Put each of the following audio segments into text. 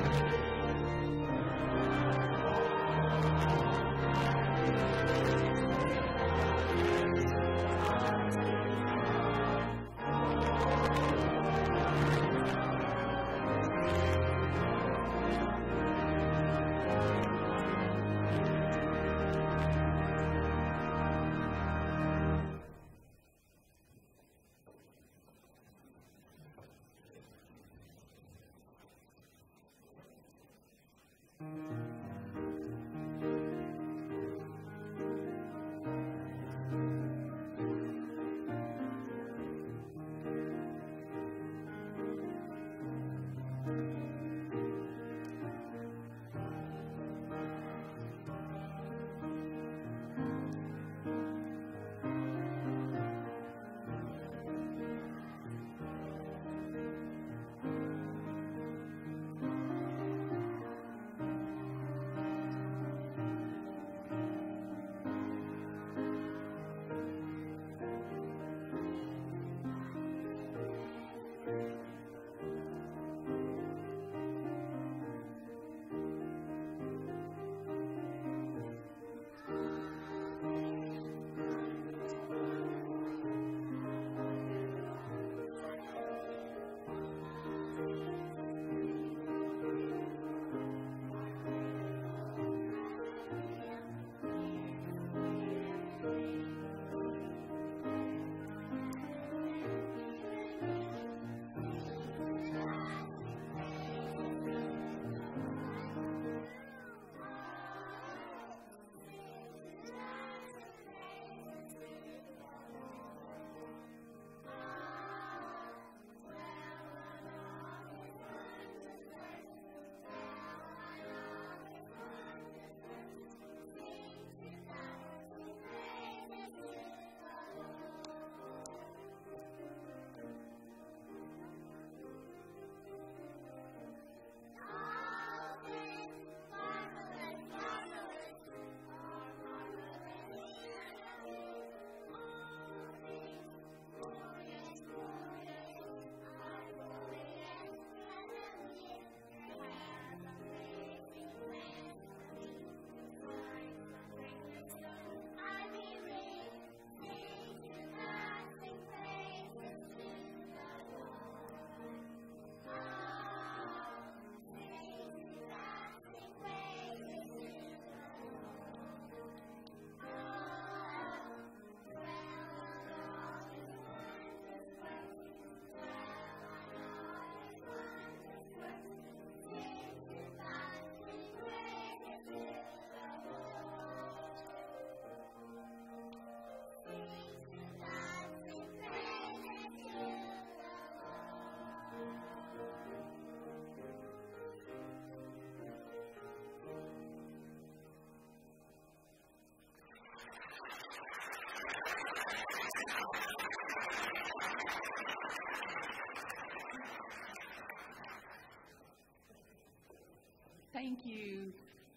Thank you,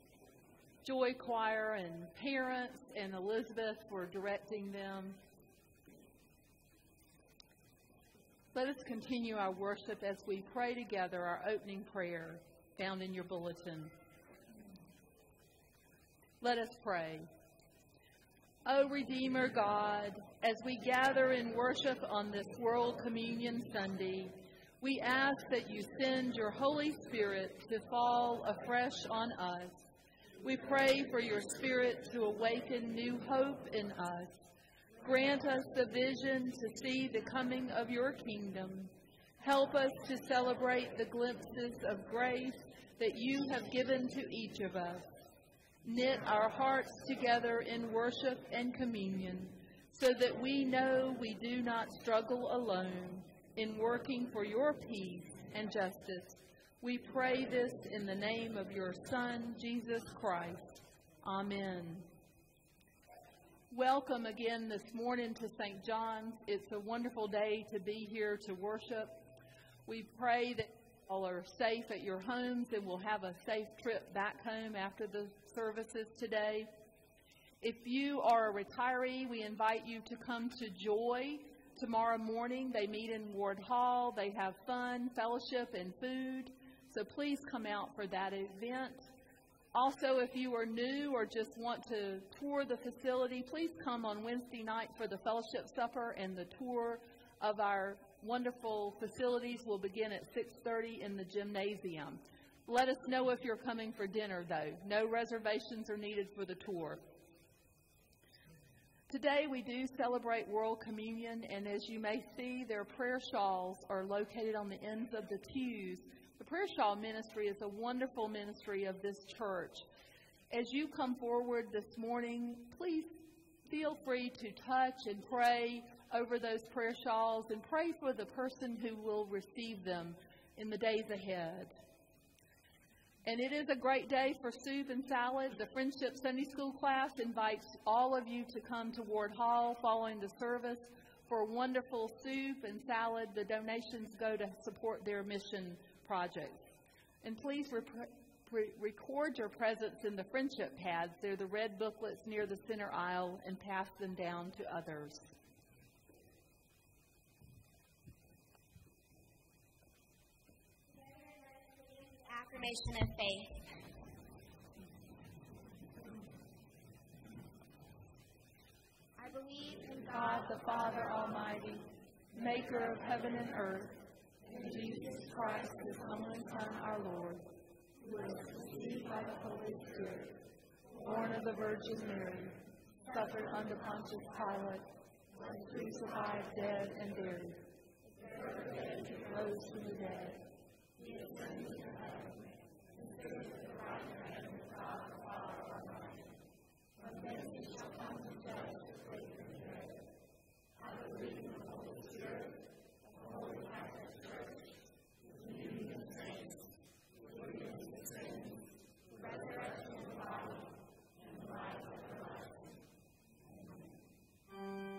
Joy Choir and parents and Elizabeth for directing them. Let us continue our worship as we pray together our opening prayer found in your bulletin. Let us pray. O Redeemer God, as we gather in worship on this World Communion Sunday, we ask that you send your Holy Spirit to fall afresh on us. We pray for your Spirit to awaken new hope in us. Grant us the vision to see the coming of your kingdom. Help us to celebrate the glimpses of grace that you have given to each of us. Knit our hearts together in worship and communion so that we know we do not struggle alone in working for your peace and justice. We pray this in the name of your Son, Jesus Christ. Amen. Welcome again this morning to St. John's. It's a wonderful day to be here to worship. We pray that you all are safe at your homes and will have a safe trip back home after the services today. If you are a retiree, we invite you to come to Joy tomorrow morning. They meet in Ward Hall. They have fun, fellowship, and food. So please come out for that event. Also, if you are new or just want to tour the facility, please come on Wednesday night for the fellowship supper, and the tour of our wonderful facilities will begin at 6:30 in the gymnasium. Let us know if you're coming for dinner, though. No reservations are needed for the tour. Today we do celebrate World Communion, and as you may see, their prayer shawls are located on the ends of the pews. The prayer shawl ministry is a wonderful ministry of this church. As you come forward this morning, please feel free to touch and pray over those prayer shawls and pray for the person who will receive them in the days ahead. And it is a great day for soup and salad. The Friendship Sunday School class invites all of you to come to Ward Hall following the service for wonderful soup and salad. The donations go to support their mission projects. And please record your presents in the friendship pads. They're the red booklets near the center aisle, and pass them down to others. Affirmation of faith. I believe in God the Father Almighty, maker of heaven and earth, and Jesus Christ, his only Son, our Lord, who was conceived by the Holy Spirit, born of the Virgin Mary, suffered under Pontius Pilate, was crucified, dead, and buried. The third day he rose from the dead. He ascended to heaven, and sits at the right hand of God the Father Almighty. From thence he shall come to judge the quick and the dead. I believe in the Holy Spirit, the Holy Catholic Church, the communion of saints, the forgiveness of sins, the resurrection of the body, and the life everlasting. Amen.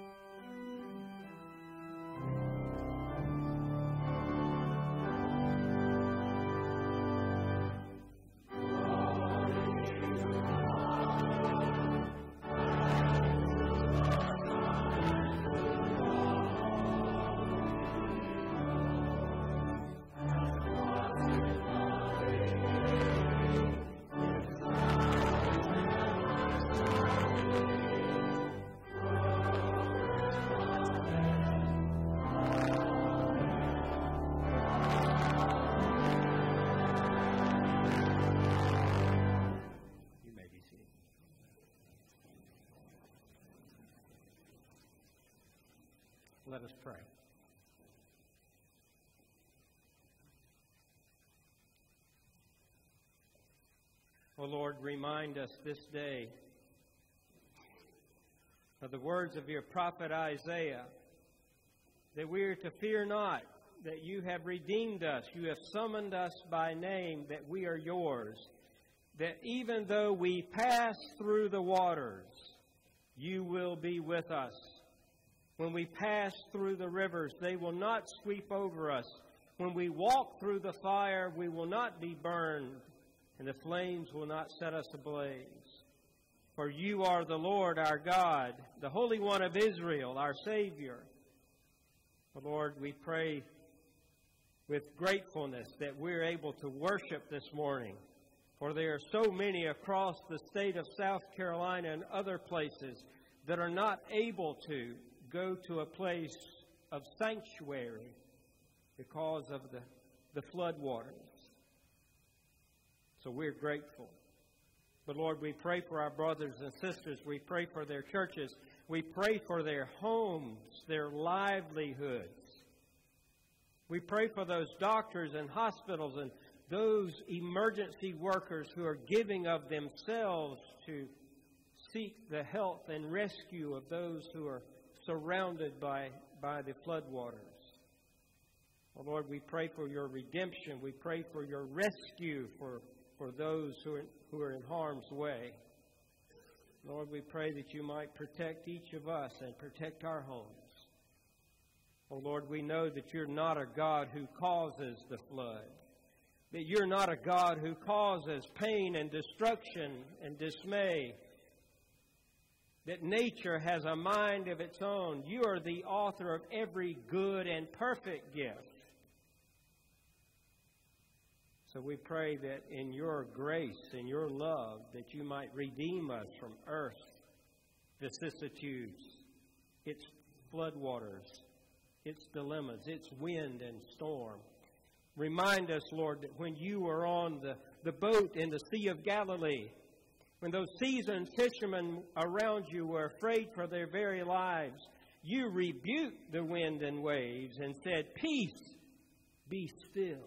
Let us pray. O Lord, remind us this day of the words of your prophet Isaiah, that we are to fear not, that you have redeemed us, you have summoned us by name, that we are yours, that even though we pass through the waters, you will be with us. When we pass through the rivers, they will not sweep over us. When we walk through the fire, we will not be burned, and the flames will not set us ablaze. For you are the Lord our God, the Holy One of Israel, our Savior. Lord, we pray with gratefulness that we're able to worship this morning. For there are so many across the state of South Carolina and other places that are not able to go to a place of sanctuary because of the flood waters. So we're grateful. But Lord, we pray for our brothers and sisters. We pray for their churches. We pray for their homes, their livelihoods. We pray for those doctors and hospitals and those emergency workers who are giving of themselves to seek the health and rescue of those who are surrounded by the floodwaters. Oh Lord, we pray for your redemption. We pray for your rescue for those who are in harm's way. Lord, we pray that you might protect each of us and protect our homes. Oh Lord, we know that you're not a God who causes the flood, that you're not a God who causes pain and destruction and dismay, that nature has a mind of its own. You are the author of every good and perfect gift. So we pray that in your grace and your love that you might redeem us from earth's vicissitudes, its floodwaters, its dilemmas, its wind and storm. Remind us, Lord, that when you were on the boat in the Sea of Galilee, when those seasoned fishermen around you were afraid for their very lives, you rebuked the wind and waves and said, "Peace, be still."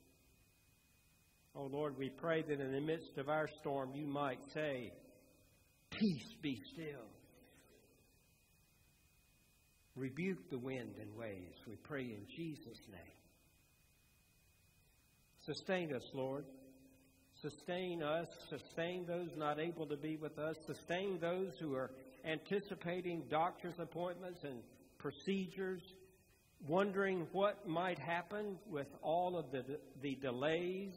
Oh, Lord, we pray that in the midst of our storm, you might say, "Peace, be still." Rebuke the wind and waves, we pray in Jesus' name. Sustain us, Lord. Sustain us. Sustain those not able to be with us. Sustain those who are anticipating doctor's appointments and procedures, wondering what might happen with all of the delays.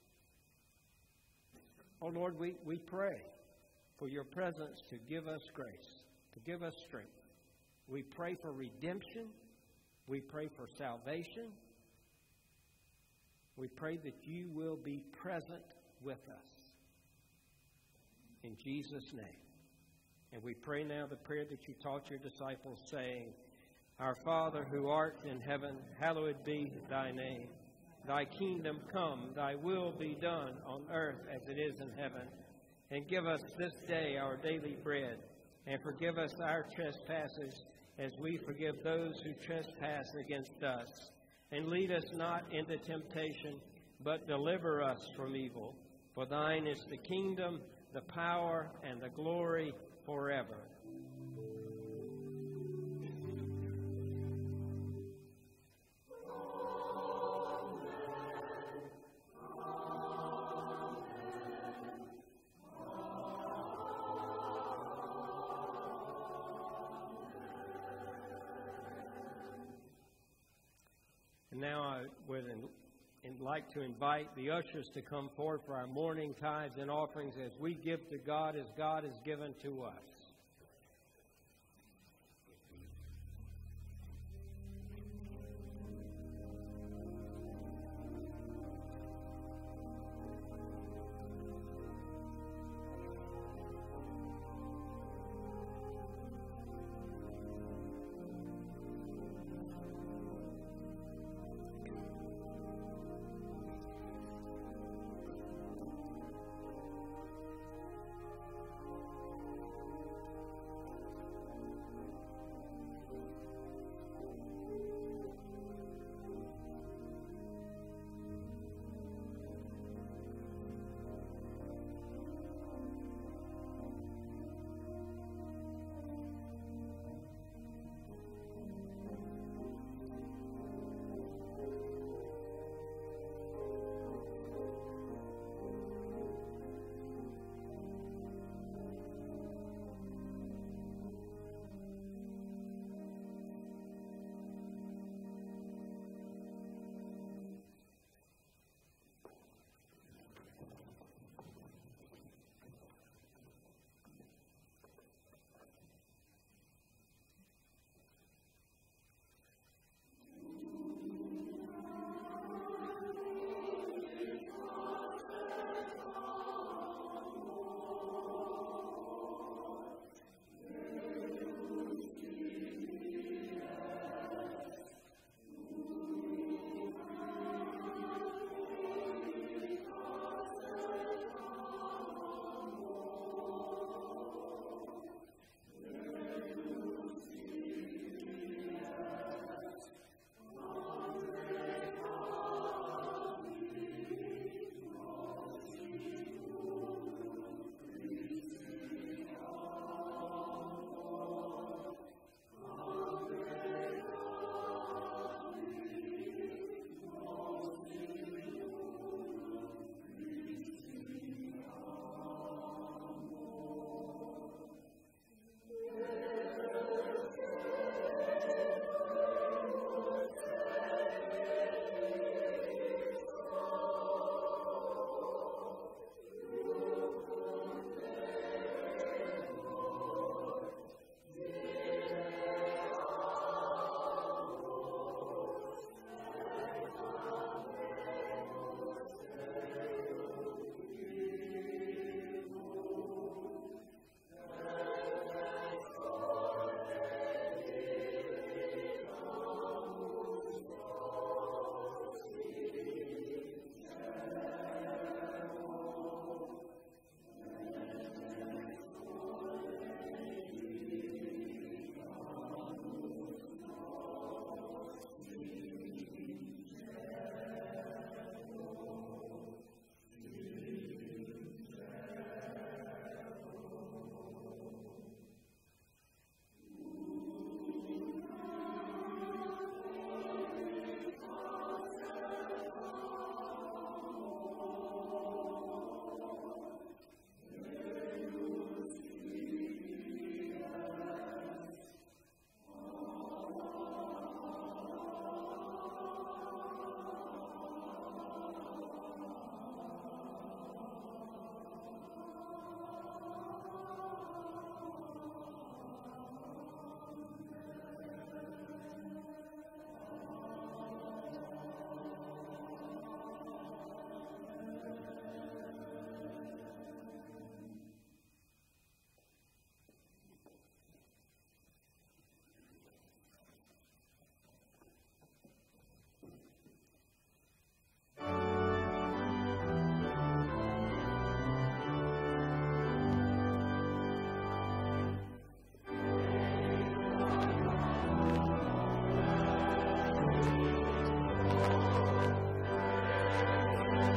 Oh, Lord, we pray for your presence to give us grace, to give us strength. We pray for redemption. We pray for salvation. We pray that you will be present with us. In Jesus' name. And we pray now the prayer that you taught your disciples, saying, "Our Father who art in heaven, hallowed be thy name. Thy kingdom come, thy will be done on earth as it is in heaven. And give us this day our daily bread. And forgive us our trespasses as we forgive those who trespass against us. And lead us not into temptation, but deliver us from evil. For thine is the kingdom, the power, and the glory forever." And now I would like to invite the ushers to come forward for our morning tithes and offerings as we give to God as God has given to us.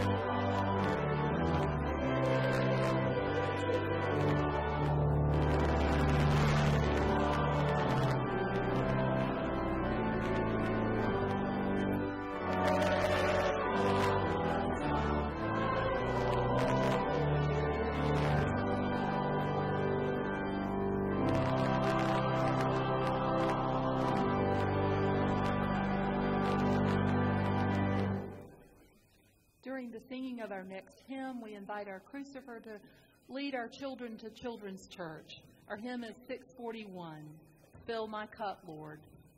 During the singing of our next hymn, we invite our Crucifer to lead our children to Children's Church. Our hymn is 641, Fill My Cup, Lord.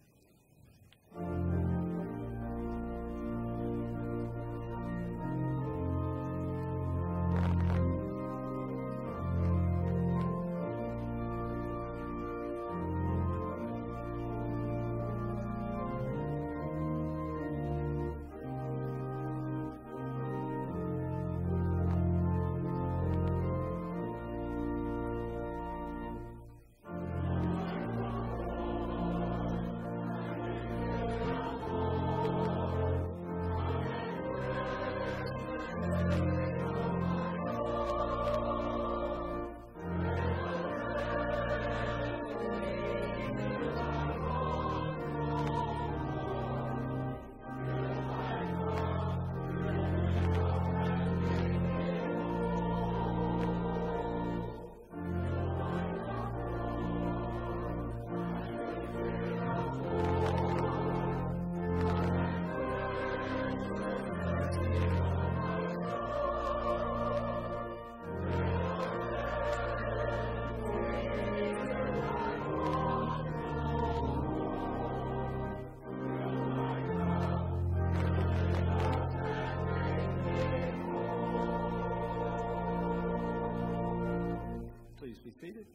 Be seated.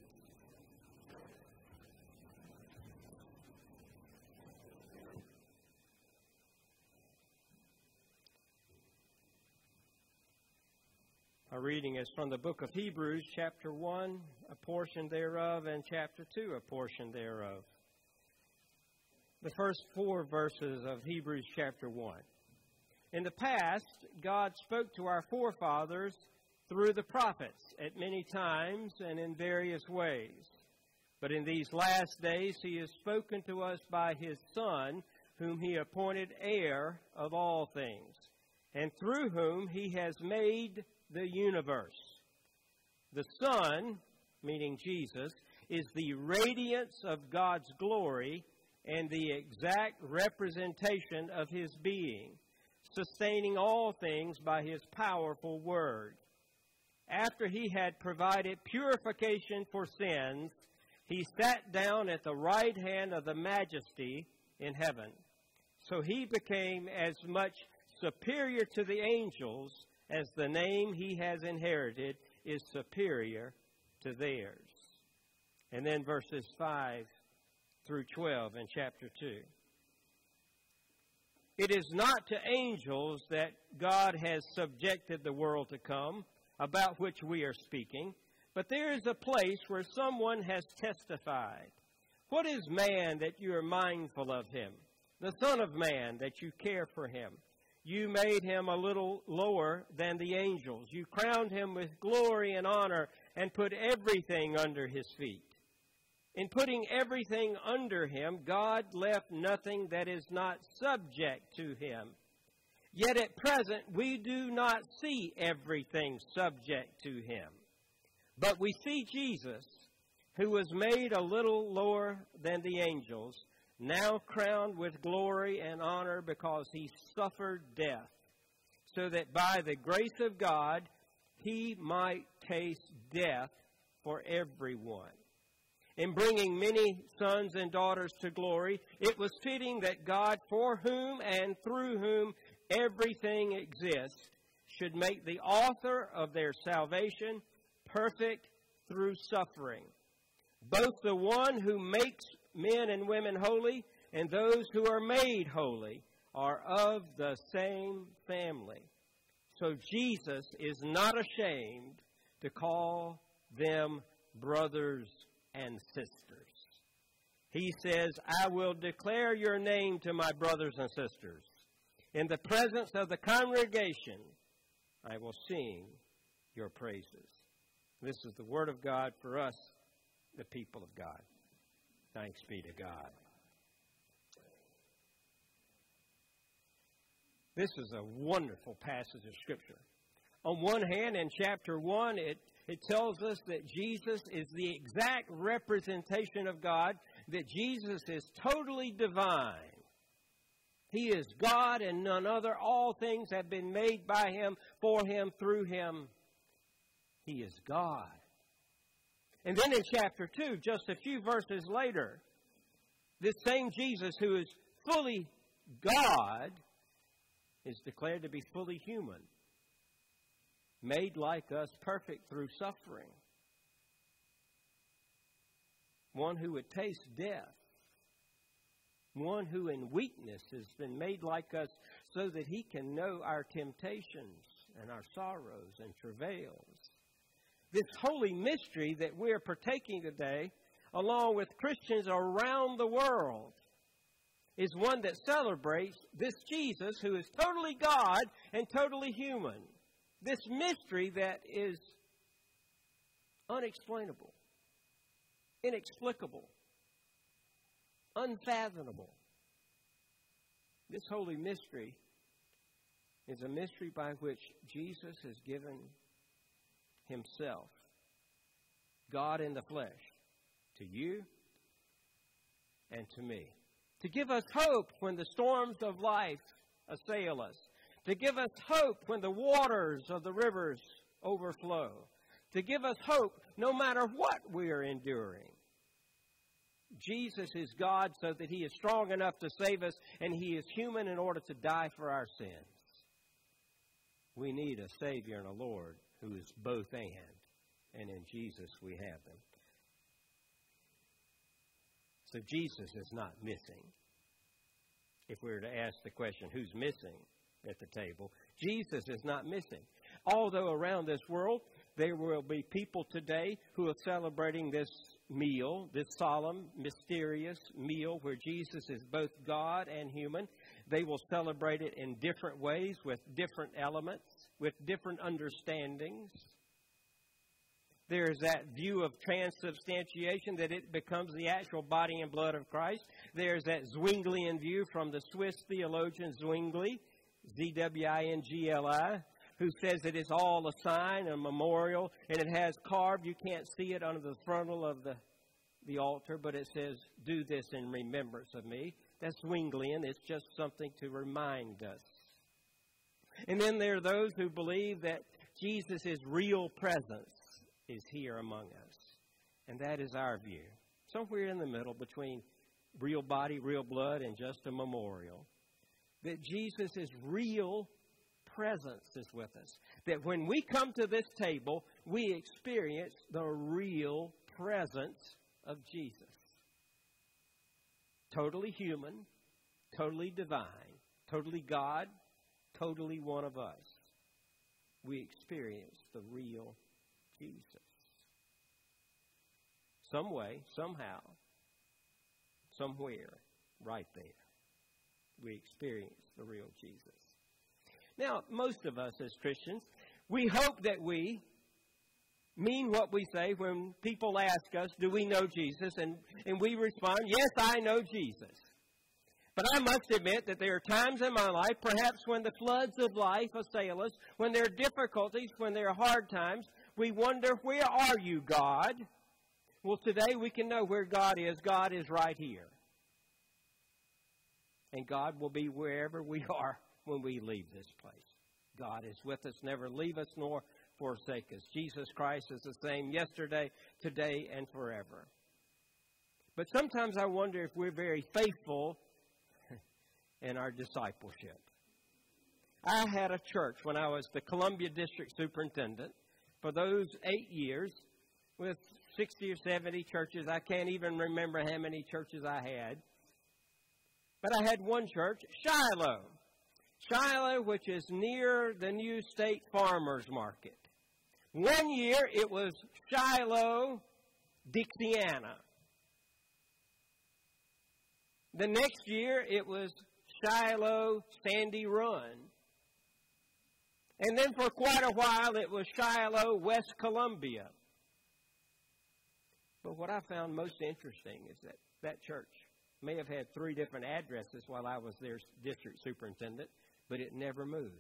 Our reading is from the book of Hebrews, chapter 1, a portion thereof, and chapter 2, a portion thereof. The first 4 verses of Hebrews chapter 1. In the past, God spoke to our forefathers through the prophets at many times and in various ways. But in these last days he has spoken to us by his Son, whom he appointed heir of all things, and through whom he has made the universe. The Son, meaning Jesus, is the radiance of God's glory and the exact representation of his being, sustaining all things by his powerful word. After he had provided purification for sins, he sat down at the right hand of the Majesty in heaven. So he became as much superior to the angels as the name he has inherited is superior to theirs. And then verses 5 through 12 in chapter 2. It is not to angels that God has subjected the world to come, about which we are speaking, but there is a place where someone has testified. What is man that you are mindful of him? The Son of Man that you care for him? You made him a little lower than the angels. You crowned him with glory and honor and put everything under his feet. In putting everything under him, God left nothing that is not subject to him. Yet at present we do not see everything subject to him. But we see Jesus, who was made a little lower than the angels, now crowned with glory and honor because he suffered death, so that by the grace of God he might taste death for everyone. In bringing many sons and daughters to glory, it was fitting that God, for whom and through whom everything exists, should make the author of their salvation perfect through suffering. Both the one who makes men and women holy and those who are made holy are of the same family. So Jesus is not ashamed to call them brothers and sisters. He says, I will declare your name to my brothers and sisters. In the presence of the congregation, I will sing your praises. This is the word of God for us, the people of God. Thanks be to God. This is a wonderful passage of Scripture. On one hand, in chapter 1, it tells us that Jesus is the exact representation of God, that Jesus is totally divine. He is God and none other. All things have been made by Him, for Him, through Him. He is God. And then in chapter 2, just a few verses later, this same Jesus who is fully God is declared to be fully human, made like us, perfect through suffering. One who would taste death. One who in weakness has been made like us so that He can know our temptations and our sorrows and travails. This holy mystery that we're partaking today, along with Christians around the world, is one that celebrates this Jesus who is totally God and totally human. This mystery that is unexplainable, inexplicable, unfathomable. This holy mystery is a mystery by which Jesus has given Himself, God in the flesh, to you and to me. To give us hope when the storms of life assail us. To give us hope when the waters of the rivers overflow. To give us hope no matter what we are enduring. Jesus is God so that He is strong enough to save us, and He is human in order to die for our sins. We need a Savior and a Lord who is both and in Jesus we have them. So Jesus is not missing. If we were to ask the question, who's missing at the table? Jesus is not missing. Although around this world, there will be people today who are celebrating this meal, this solemn, mysterious meal where Jesus is both God and human. They will celebrate it in different ways, with different elements, with different understandings. There's that view of transubstantiation, that it becomes the actual body and blood of Christ. There's that Zwinglian view from the Swiss theologian Zwingli, Z-W-I-N-G-L-I, who says that it's all a sign, a memorial, and it has carved. You can't see it under the frontal of the altar, but it says, do this in remembrance of me. That's Zwinglian. It's just something to remind us. And then there are those who believe that Jesus' real presence is here among us. And that is our view. Somewhere in the middle between real body, real blood, and just a memorial. That Jesus' real presence is with us. That when we come to this table, we experience the real presence of Jesus. Totally human, totally divine, totally God, totally one of us. We experience the real Jesus. Some way, somehow, somewhere, right there, we experience the real Jesus. Now, most of us as Christians, we hope that we mean what we say when people ask us, do we know Jesus? And we respond, yes, I know Jesus. But I must admit that there are times in my life, perhaps when the floods of life assail us, when there are difficulties, when there are hard times, we wonder, where are you, God? Well, today we can know where God is. God is right here. And God will be wherever we are when we leave this place. God is with us, never leave us nor forsake us. Jesus Christ is the same yesterday, today, and forever. But sometimes I wonder if we're very faithful in our discipleship. I had a church when I was the Columbia District Superintendent for those 8 years with 60 or 70 churches. I can't even remember how many churches I had. But I had one church, Shiloh. Shiloh, which is near the new state farmers market. One year it was Shiloh, Dixiana. The next year it was Shiloh, Sandy Run. And then for quite a while it was Shiloh, West Columbia. But what I found most interesting is that that church may have had 3 different addresses while I was their district superintendent, but it never moved.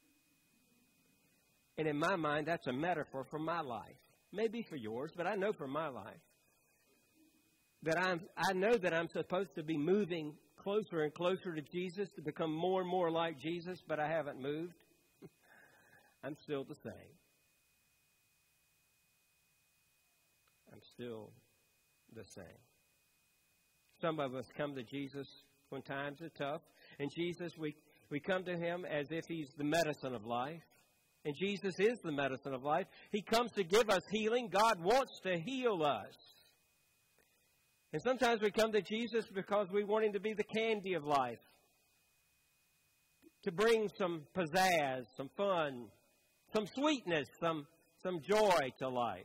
And in my mind, that's a metaphor for my life. Maybe for yours, but I know for my life that I know that I'm supposed to be moving closer and closer to Jesus, to become more and more like Jesus, but I haven't moved. I'm still the same. I'm still the same. Some of us come to Jesus when times are tough. And Jesus, we come to Him as if He's the medicine of life. And Jesus is the medicine of life. He comes to give us healing. God wants to heal us. And sometimes we come to Jesus because we want Him to be the candy of life. To bring some pizzazz, some fun, some sweetness, some joy to life.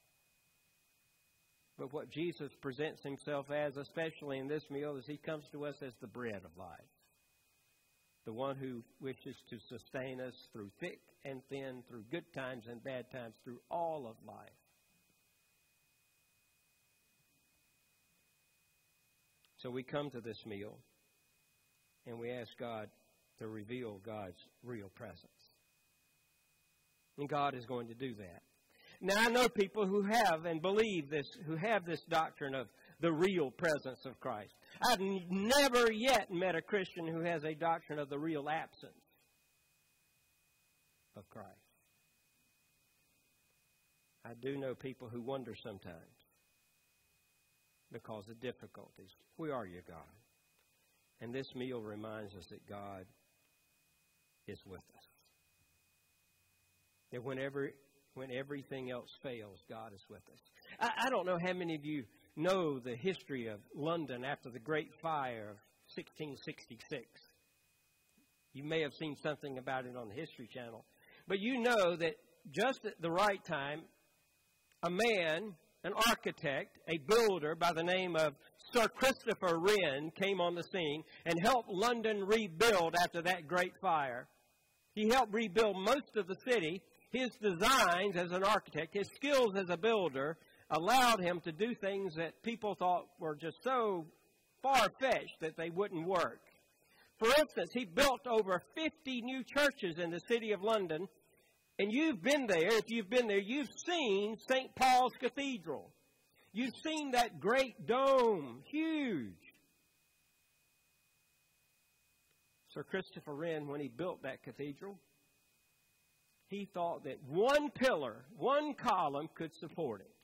But what Jesus presents Himself as, especially in this meal, is He comes to us as the bread of life. The one who wishes to sustain us through thick and thin, through good times and bad times, through all of life. So we come to this meal and we ask God to reveal God's real presence. And God is going to do that. Now, I know people who have and believe this, who have this doctrine of the real presence of Christ. I've never yet met a Christian who has a doctrine of the real absence of Christ. I do know people who wonder sometimes because of difficulties. Where are you, God? And this meal reminds us that God is with us. That when everything else fails, God is with us. I don't know how many of you know the history of London after the Great Fire of 1666. You may have seen something about it on the History Channel. But you know that just at the right time, a man, an architect, a builder by the name of Sir Christopher Wren came on the scene and helped London rebuild after that great fire. He helped rebuild most of the city. His designs as an architect, his skills as a builder, allowed him to do things that people thought were just so far-fetched that they wouldn't work. For instance, he built over 50 new churches in the city of London. And you've been there. If you've been there, you've seen St. Paul's Cathedral. You've seen that great dome, huge. Sir Christopher Wren, when he built that cathedral, he thought that one pillar, one column could support it.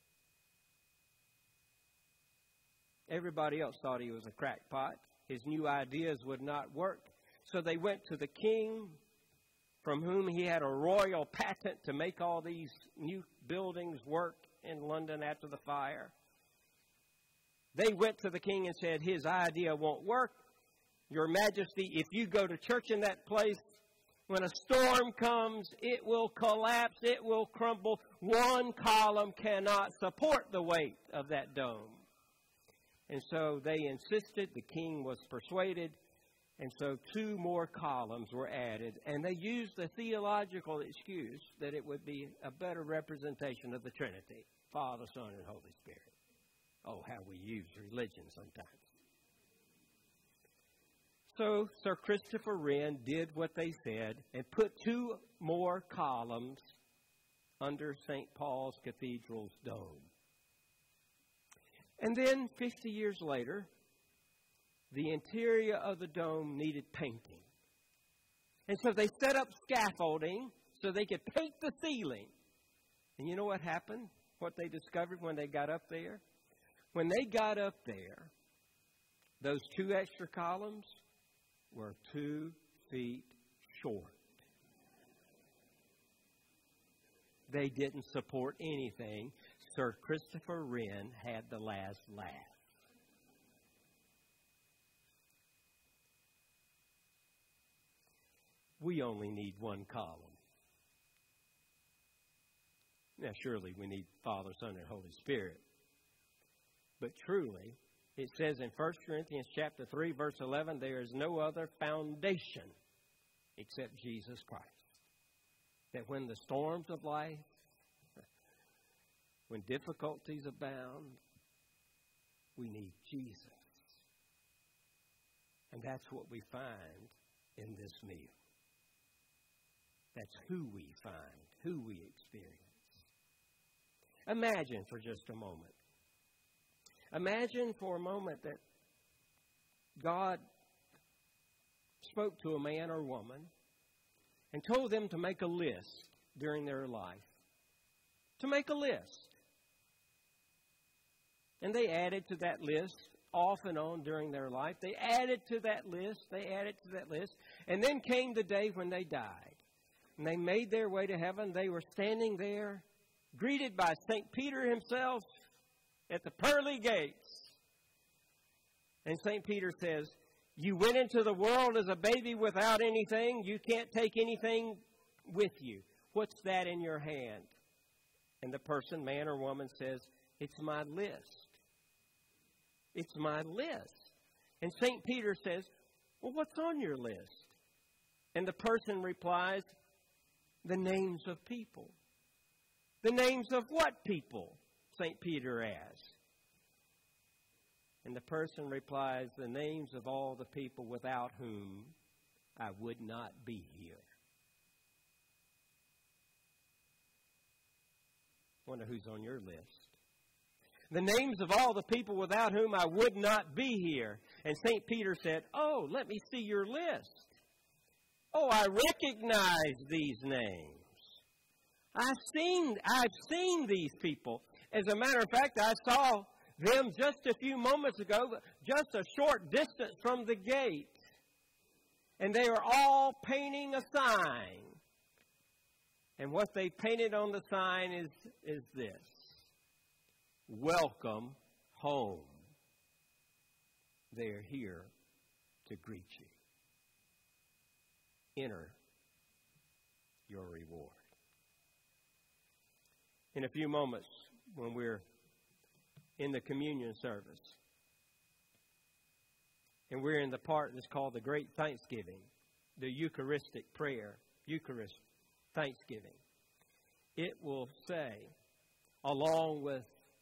Everybody else thought he was a crackpot. His new ideas would not work. So they went to the king, from whom he had a royal patent to make all these new buildings work in London after the fire. They went to the king and said, his idea won't work. Your Majesty, if you go to church in that place, when a storm comes, it will collapse, it will crumble. One column cannot support the weight of that dome. And so they insisted, the king was persuaded, and so 2 more columns were added. And they used the theological excuse that it would be a better representation of the Trinity, Father, Son, and Holy Spirit. Oh, how we use religion sometimes. So Sir Christopher Wren did what they said and put 2 more columns under St. Paul's Cathedral's dome. And then 50 years later, the interior of the dome needed painting. And so they set up scaffolding so they could paint the ceiling. And you know what happened? What they discovered when they got up there? When they got up there, those 2 extra columns were 2 feet short. They didn't support anything. Sir Christopher Wren had the last laugh. We only need 1 column. Now, surely we need Father, Son, and Holy Spirit. But truly, it says in 1 Corinthians chapter 3, verse 11, there is no other foundation except Jesus Christ. that when the storms of life, when difficulties abound, we need Jesus. And that's what we find in this meal. That's who we find, who we experience. Imagine for just a moment. Imagine for a moment that God spoke to a man or woman and told them to make a list during their life. To make a list. And they added to that list off and on during their life. They added to that list. They added to that list. And then came the day when they died. And they made their way to heaven. They were standing there, greeted by St. Peter himself at the pearly gates. And St. Peter says, you went into the world as a baby without anything. You can't take anything with you. What's that in your hand? And the person, man or woman, says, it's my list. It's my list. And St. Peter says, well, what's on your list? And the person replies, the names of people. The names of what people? St. Peter asks. And the person replies, the names of all the people without whom I would not be here. Wonder who's on your list. The names of all the people without whom I would not be here. And St. Peter said, oh, let me see your list. Oh, I recognize these names. I've seen these people. As a matter of fact, I saw them just a few moments ago, just a short distance from the gate. And they are all painting a sign. And what they painted on the sign is this. Welcome home. They're here to greet you. Enter your reward. In a few moments, when we're in the communion service, and we're in the part that's called the Great Thanksgiving, the Eucharistic prayer, Eucharist Thanksgiving, it will say, along with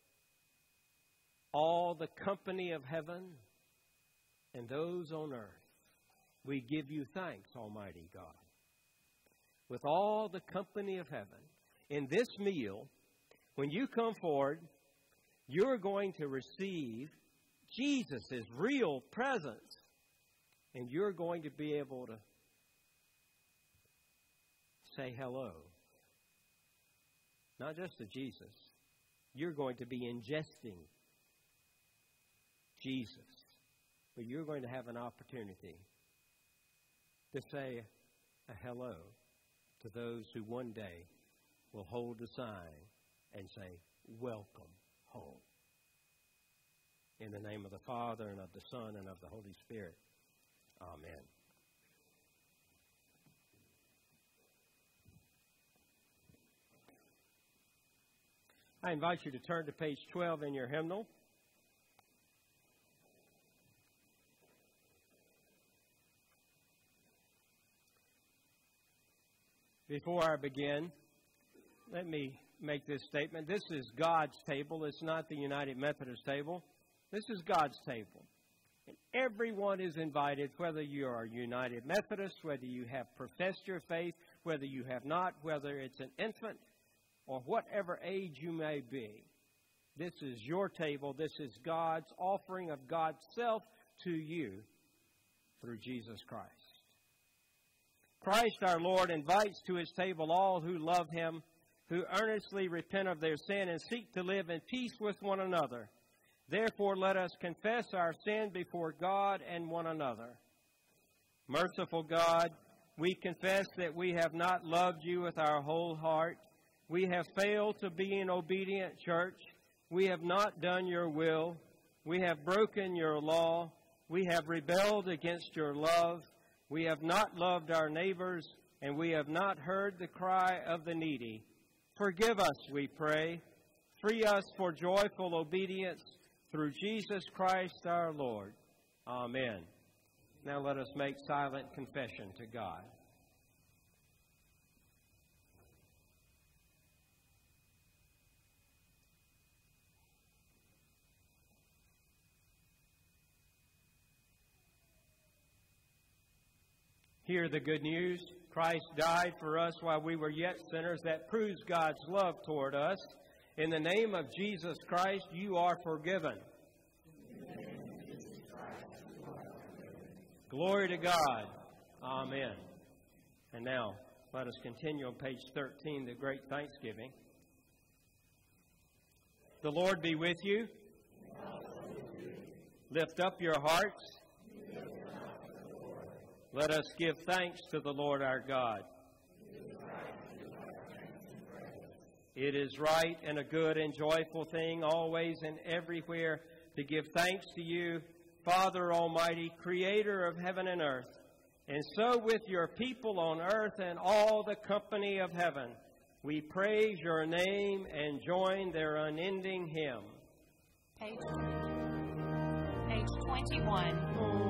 all the company of heaven and those on earth, we give you thanks, Almighty God. With all the company of heaven, in this meal, when you come forward, you're going to receive Jesus' real presence. And you're going to be able to say hello. Not just to Jesus. You're going to be ingesting Jesus. But you're going to have an opportunity to say a hello to those who one day will hold the sign and say, welcome home. In the name of the Father, and of the Son, and of the Holy Spirit. Amen. I invite you to turn to page 12 in your hymnal. Before I begin, let me make this statement. This is God's table. It's not the United Methodist table. This is God's table. And everyone is invited, whether you are United Methodist, whether you have professed your faith, whether you have not, whether it's an infant, or whatever age you may be. This is your table. This is God's offering of God's self to you through Jesus Christ. Christ our Lord invites to his table all who love him, who earnestly repent of their sin and seek to live in peace with one another. Therefore, let us confess our sin before God and one another. Merciful God, we confess that we have not loved you with our whole heart. We have failed to be an obedient church. We have not done your will. We have broken your law. We have rebelled against your love. We have not loved our neighbors, and we have not heard the cry of the needy. Forgive us, we pray. Free us for joyful obedience through Jesus Christ our Lord. Amen. Now let us make silent confession to God. Hear the good news. Christ died for us while we were yet sinners. That proves God's love toward us. In the name of Jesus Christ, you are forgiven. Glory to God. Amen. And now, let us continue on page 13, the Great Thanksgiving. The Lord be with you. Lift up your hearts. Let us give thanks to the Lord our God. It is right and a good and joyful thing, always and everywhere, to give thanks to you, Father Almighty, Creator of heaven and earth. And so with your people on earth and all the company of heaven, we praise your name and join their unending hymn. Page 21.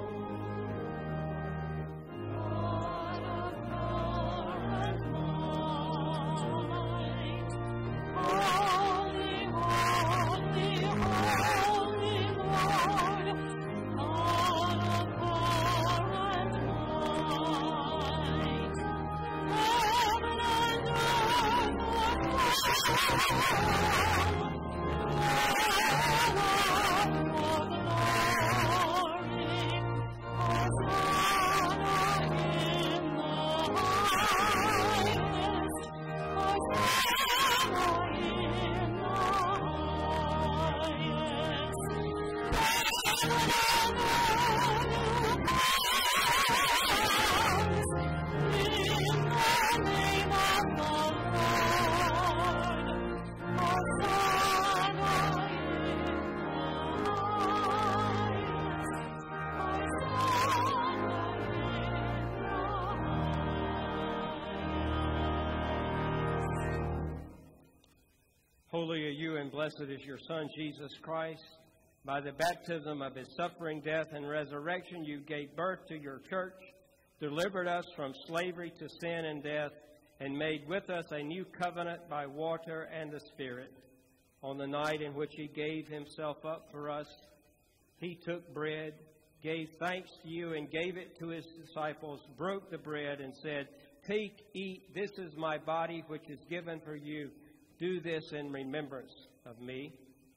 Holy are you and blessed is your Son, Jesus Christ. By the baptism of his suffering, death, and resurrection, you gave birth to your church, delivered us from slavery to sin and death, and made with us a new covenant by water and the Spirit. On the night in which he gave himself up for us, he took bread, gave thanks to you, and gave it to his disciples, broke the bread, and said, "Take, eat, this is my body which is given for you. Do this in remembrance of me."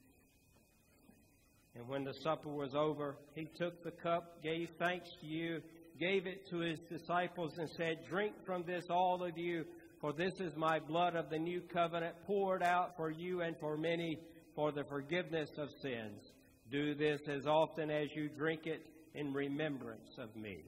And when the supper was over, he took the cup, gave thanks to you, gave it to his disciples, and said, "Drink from this, all of you, for this is my blood of the new covenant, poured out for you and for many for the forgiveness of sins. Do this as often as you drink it in remembrance of me."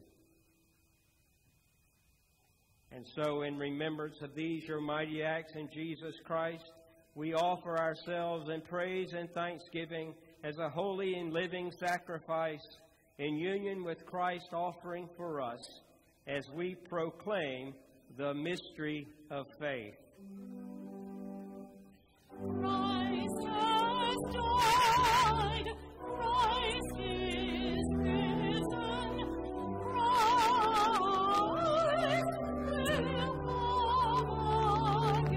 And so, in remembrance of these, your mighty acts in Jesus Christ, we offer ourselves in praise and thanksgiving as a holy and living sacrifice in union with Christ offering for us as we proclaim the mystery of faith. Christ has died, Christ is risen, Christ will come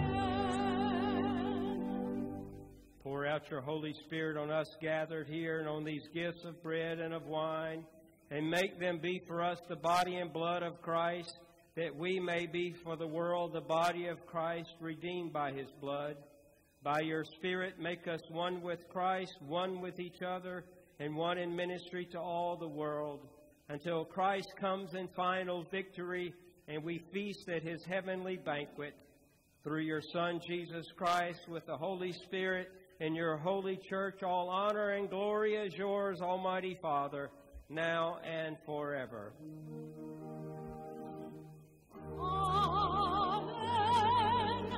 again. Pour out your Holy Spirit on us gathered here and on these gifts of bread and of wine, and make them be for us the body and blood of Christ, that we may be for the world the body of Christ, redeemed by his blood. By your Spirit, make us one with Christ, one with each other, and one in ministry to all the world, until Christ comes in final victory and we feast at his heavenly banquet. Through your Son, Jesus Christ, with the Holy Spirit and your holy church, all honor and glory is yours, Almighty Father, now and forever. Amen.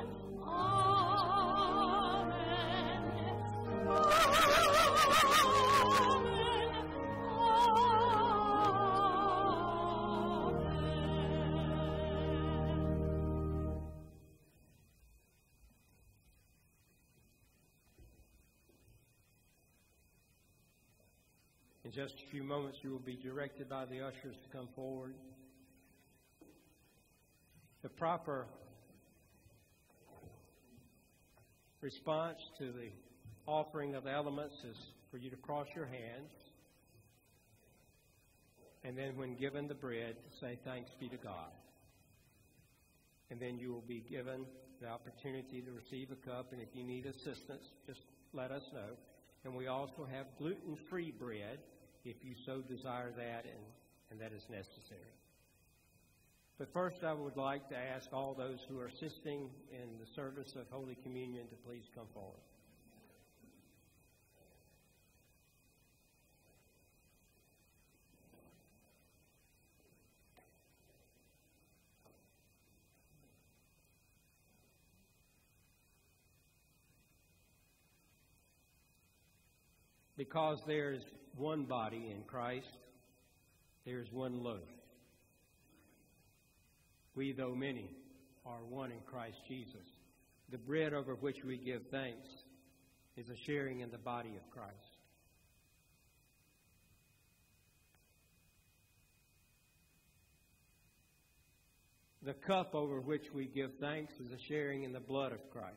In just a few moments, you will be directed by the ushers to come forward. The proper response to the offering of the elements is for you to cross your hands And then when given the bread, say thanks be to God. And then you will be given the opportunity to receive a cup. And if you need assistance, just let us know. And we also have gluten-free bread if you so desire that and that is necessary. But first, I would like to ask all those who are assisting in the service of Holy Communion to please come forward. Because there is one body in Christ, there is one loaf. We, though many, are one in Christ Jesus. The bread over which we give thanks is a sharing in the body of Christ. The cup over which we give thanks is a sharing in the blood of Christ.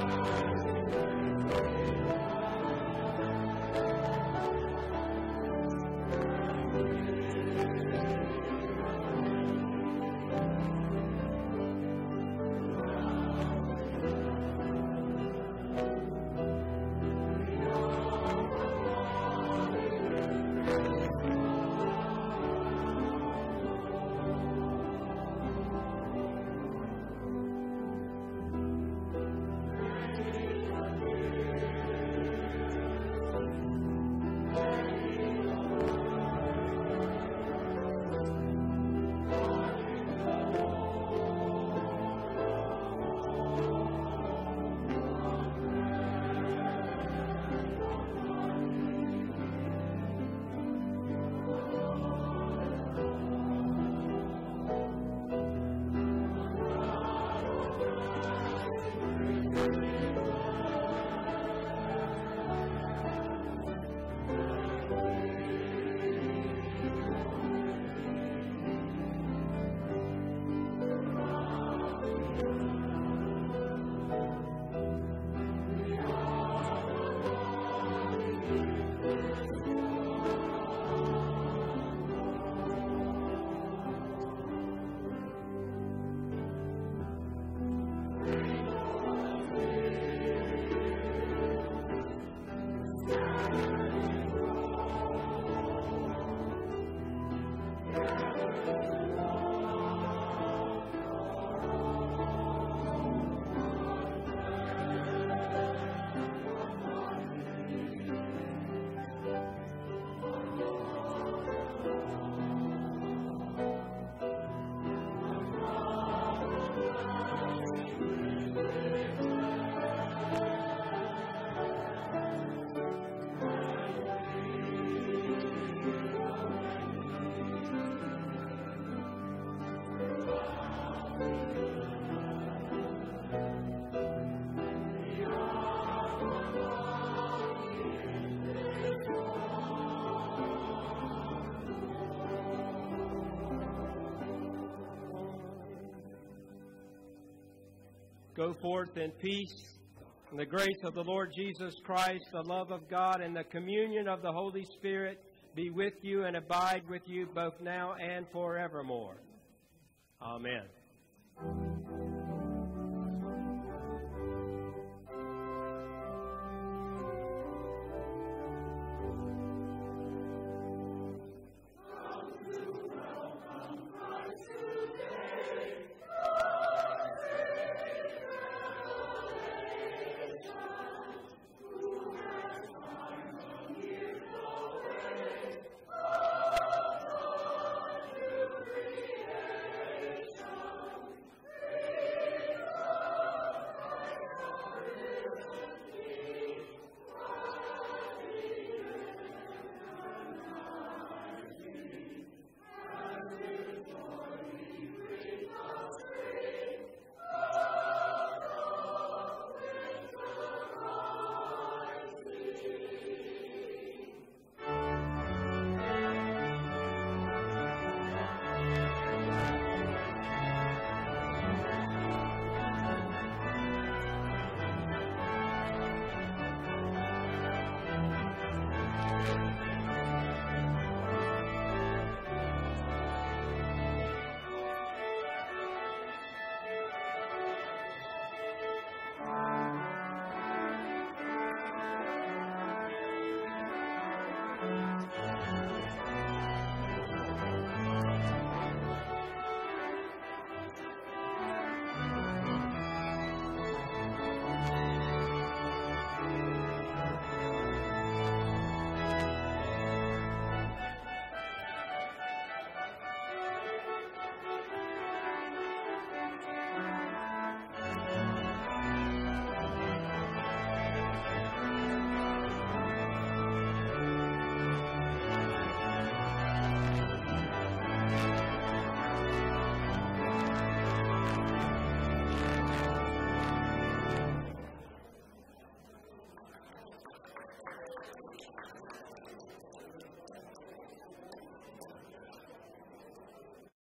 Go forth in peace, and the grace of the Lord Jesus Christ, the love of God, and the communion of the Holy Spirit be with you and abide with you both now and forevermore. Amen.